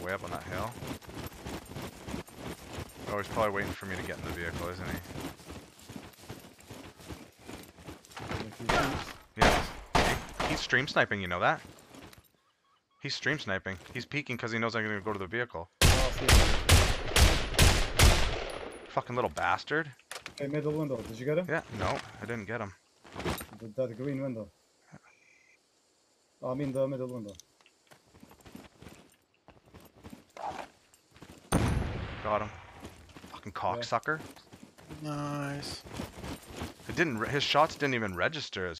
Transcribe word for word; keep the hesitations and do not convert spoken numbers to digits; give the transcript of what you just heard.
way up on that hill. Oh, he's probably waiting for me to get in the vehicle, isn't he? Yeah. He, he's stream sniping, you know that? He's stream sniping. He's peeking because he knows I'm going to go to the vehicle. Fucking little bastard. Hey, middle window. Did you get him? Yeah, no, I didn't get him. The, that green window. I mean the middle window. Got him. Fucking cocksucker. Nice. It didn't. His shots didn't even register as